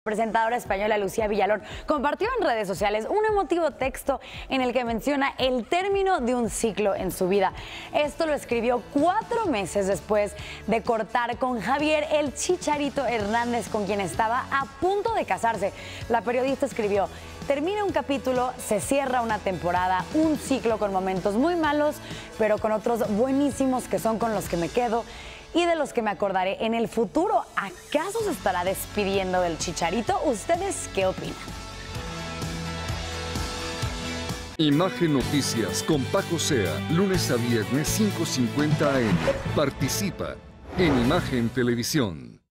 Presentadora española Lucía Villalón compartió en redes sociales un emotivo texto en el que menciona el término de un ciclo en su vida. Esto lo escribió 4 meses después de cortar con Javier el Chicharito Hernández, con quien estaba a punto de casarse. La periodista escribió: termina un capítulo, se cierra una temporada, un ciclo con momentos muy malos, pero con otros buenísimos que son con los que me quedo y de los que me acordaré en el futuro. ¿Acaso se estará despidiendo del Chicharito? ¿Ustedes qué opinan? Imagen Noticias con Paco Sea, lunes a viernes 5:50 AM. Participa en Imagen Televisión.